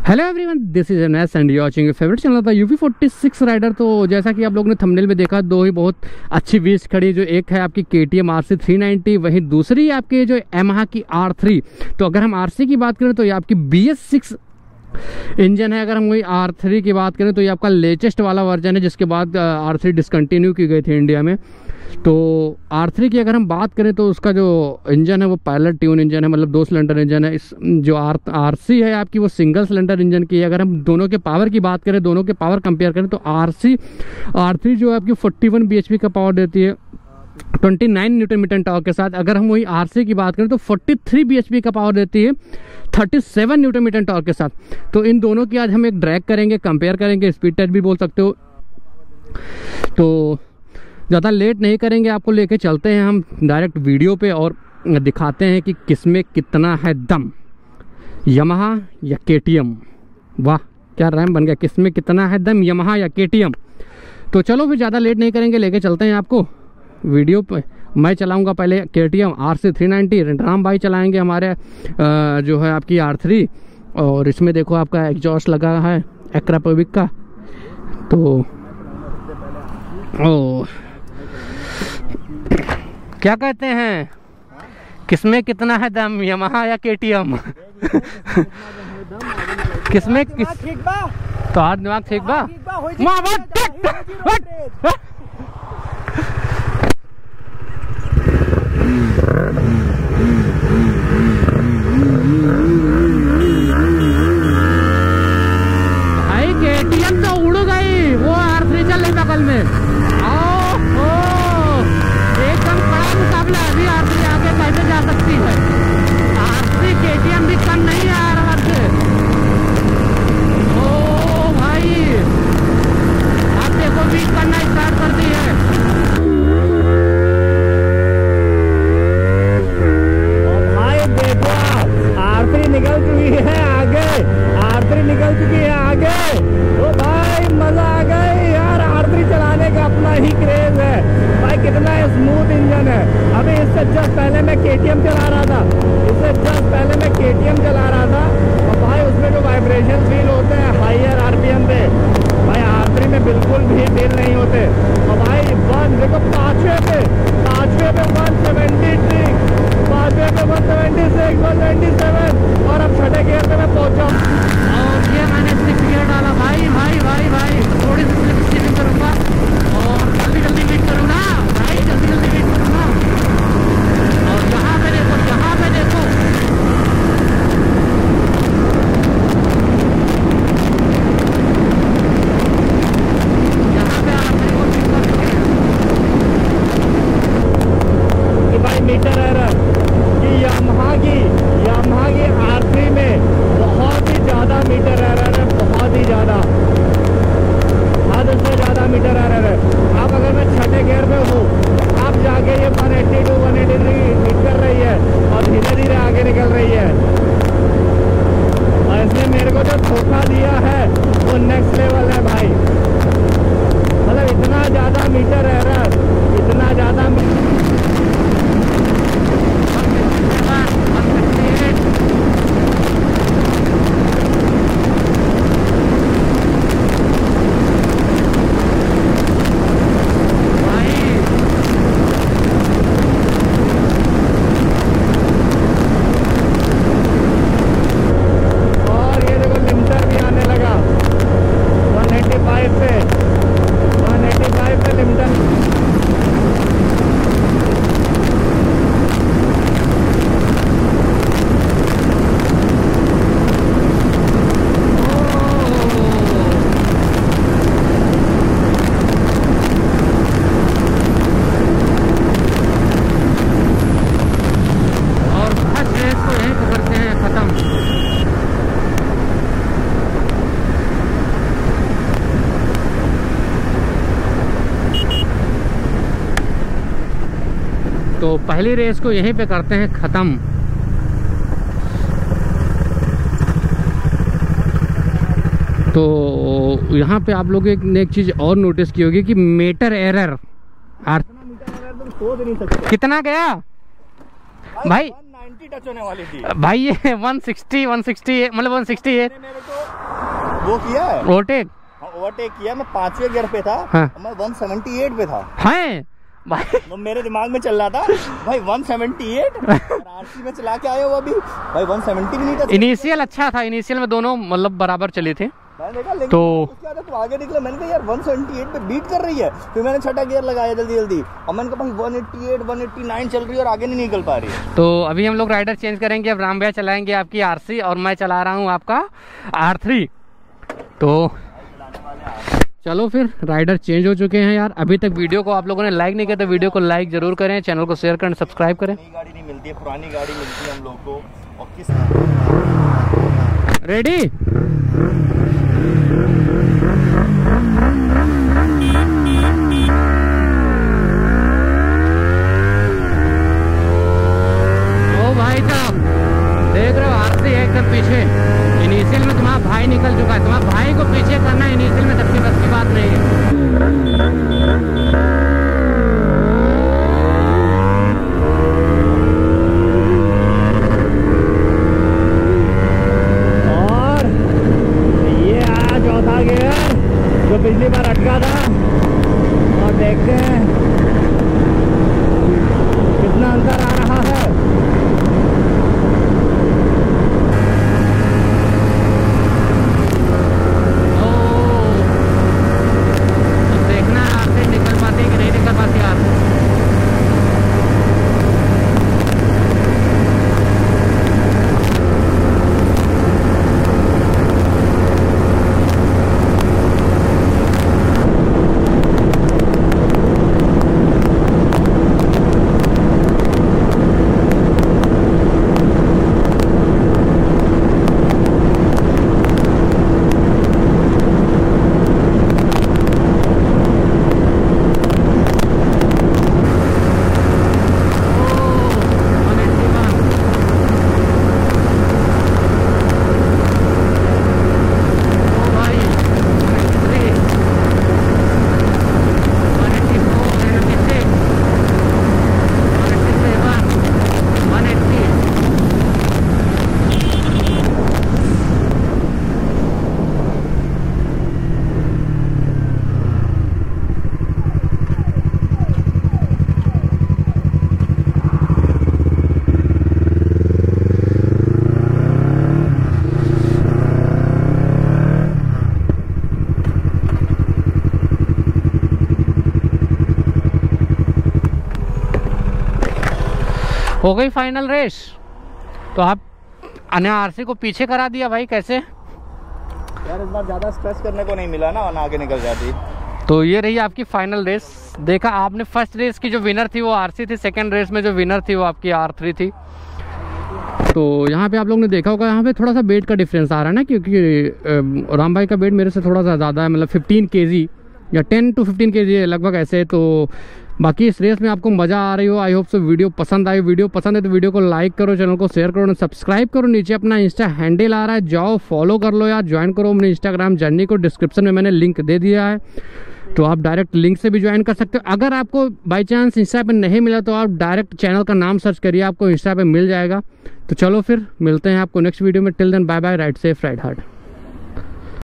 Hello everyone, this is NS and you watching your favourite channel the UP46 rider. तो जैसा कि आप लोगों ने थंबनेल में देखा, दो ही बहुत अच्छी व्हील्स खड़ी, जो एक है आपकी KTM RC 390, वहीं दूसरी है आपकी जो Yamaha की R3। तो अगर हम RC की बात करें तो ये आपकी BS6 इंजन है। अगर हम वही R3 की बात करें तो ये आपका लेटेस्ट वाला वर्जन है, जिसके बाद R3 डिसकंटिन्यू की गई थी इंडिया में। तो R3 की अगर हम बात करें तो उसका जो इंजन है वो पायलट ट्यून इंजन है, मतलब 2 सिलेंडर इंजन है। इस जो RC है आपकी वो सिंगल सिलेंडर इंजन की है। अगर हम दोनों के पावर की बात करें, दोनों के पावर कंपेयर करें तो R3 जो है आपकी 41 bhp का पावर देती है 29 न्यूटन मीटर टॉर्क के साथ। अगर हम वही RC की बात करें तो 43 bhp का पावर देती है 37 न्यूटन मीटर टॉर्क के साथ। तो इन दोनों की आज हम एक ड्रैग करेंगे, कंपेयर करेंगे, स्पीड टेस्ट भी बोल सकते हो। तो ज़्यादा लेट नहीं करेंगे, आपको लेके चलते हैं हम डायरेक्ट वीडियो पे और दिखाते हैं कि किसमें कितना है दम, Yamaha या KTM। वाह क्या रैम बन गया, किसमें कितना है दम, Yamaha या KTM। तो चलो फिर ज़्यादा लेट नहीं करेंगे, लेके चलते हैं आपको वीडियो पे। मैं चलाऊंगा पहले KTM RC 390, राम भाई चलाएंगे हमारे जो है आपकी R3। और इसमें देखो आपका एग्जॉस्ट लगा है एक्रापोविक का। तो क्या कहते हैं, किसमें कितना है दम, Yamaha या KTM? किसमें किस तो हाथ दिमाग ठीक बा। भाई KTM तो उड़ गई, वो R3 चल रही बगल में। एकदम बड़ा मुकाबला, अभी R3 आगे कैसे जा सकती है। R3 KTM भी कम नहीं है R1 से। ओ भाई आप देखो, बीट करना स्टार्ट कर दी है। निकल चुकी है आगे, R3 निकल चुकी है आगे। तो भाई मजा आ गई यार, R3 चलाने का अपना ही क्रेज है भाई। कितना स्मूथ इंजन है। अभी इससे जस्ट पहले मैं KTM चला रहा था, और भाई उसमें जो वाइब्रेशन फील होते हैं हायर RPM पे, भाई R3 में बिल्कुल भी फील नहीं होते। और भाई देखो पांचवे पे 173, पांचवे पे 176, 197, और अब छठे गियर पे मैं पहुंचा। और ये मैंने 6 गियर डाला भाई। थोड़ी सी स्लिप करूंगा और जल्दी बीट करूंगा भाई, जल्दी बीट करूंगा। और यहाँ पे देखो, यहाँ पे देखो, भाई मीटर एरर कि Yamaha की R3 में बहुत ही ज़्यादा मीटर एरर है, बहुत ही ज़्यादा, हद से ज़्यादा मीटर एरर है। अब अगर मैं छठे गियर पे हूँ, अब जाके ये 182 183 हिट कर रही है और धीरे धीरे आगे निकल रही है। और इसने मेरे को जो धोखा दिया है वो नेक्स्ट लेवल है भाई। मतलब इतना ज़्यादा मीटर एरर, इतना ज़्यादा तो पहली रेस को यहीं पे करते हैं ख़त्म। तो यहाँ पे आप लोगों ने एक चीज़ और नोटिस की होगी कि मीटर एरर कितना गया भाई, 190 टच होने वाली थी भाई। ये 160 मतलब 168 मेरे को वो किया है ओवरटेक? हाँ, ओवरटेक किया। मैं 5वें गियर पे था। हाँ। मैं 178 पे था। है भाई, वो मेरे दिमाग में चल रहा था भाई 178 और आरसी में चला के आए हो अभी भाई 170 भी नहीं था। इनिशियल अच्छा था, इनिशियल में दोनों मतलब बराबर चले थे। मैंने देखा लेकिन तो उसके बाद तू आगे निकला, मैंने कहा यार 178 पे बीट कर रही है। फिर मैंने छठा गियर लगाया जल्दी जल्दी और मैंने कहा भाई 188 189 चल रही है और आगे नहीं निकल पा रही है। तो अभी हम लोग राइडर चेंज करेंगे। अब राम भैया चलाएंगे आपकी आरसी और मैं चला रहा हूँ आपका R3। तो चलो फिर, राइडर चेंज हो चुके हैं यार। अभी तक वीडियो को आप लोगों ने लाइक नहीं किया तो वीडियो को लाइक जरूर करें, चैनल को शेयर करें, सब्सक्राइब करें। नई गाड़ी नहीं मिलती है, पुरानी गाड़ी मिलती है हम लोग को। और किस रेडी? ओ भाई साहब, देख रहे हो आरसी है एकदम पीछे। इनिशियल में तुम्हारा भाई निकल चुका है, तुम्हारा भाई को पीछे करना है इनिशियल में, सबकी बस की बात नहीं है। और ये आया चौथा गियर जो पिछली बार अटका था। और देखते हैं कितना अंतर आ रहा है। देखना आरसी निकल पाती है कि नहीं निकल पाती यार। हो गई फाइनल रेस। तो आप अन्य आरसी को पीछे करा दिया भाई, कैसे? यार इस बार ज्यादा स्ट्रेस करने को नहीं मिला ना, वरना आगे निकल जाती। तो ये रही आपकी फाइनल रेस। देखा आपने, फर्स्ट रेस की जो विनर थी वो आरसी थी, सेकंड रेस में जो विनर थी वो आपकी R3 थी। तो यहाँ पे आप लोग ने देखा होगा, यहाँ पे थोड़ा सा वेट का डिफरेंस आ रहा है ना, क्योंकि राम भाई का वेट मेरे से थोड़ा सा ज़्यादा है, मतलब 15 kg या 10 to 15 kg है लगभग ऐसे। तो बाकी इस रेस में आपको मज़ा आ रही हो। आई होप सो वीडियो पसंद आई। वीडियो पसंद है तो वीडियो को लाइक करो, चैनल को शेयर करो, सब्सक्राइब करो। नीचे अपना इंस्टा हैंडल आ रहा है, जाओ फॉलो कर लो यार, ज्वाइन करो अपने इंस्टाग्राम जर्नी को। डिस्क्रिप्शन में मैंने लिंक दे दिया है, तो आप डायरेक्ट लिंक से भी ज्वाइन कर सकते हो। अगर आपको बाई चांस इंस्टा पे नहीं मिला तो आप डायरेक्ट चैनल का नाम सर्च करिए, आपको इंस्टा पे मिल जाएगा। तो चलो फिर मिलते हैं आपको नेक्स्ट वीडियो में। Till then bye bye, ride safe ride hard.